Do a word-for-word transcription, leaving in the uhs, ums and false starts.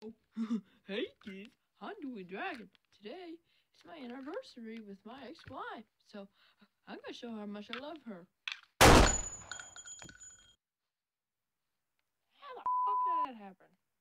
Hey kids, I'm Dewey Dragon. Today it's my anniversary with my ex-wife, so I'm gonna show her how much I love her. How the fuck did that happen?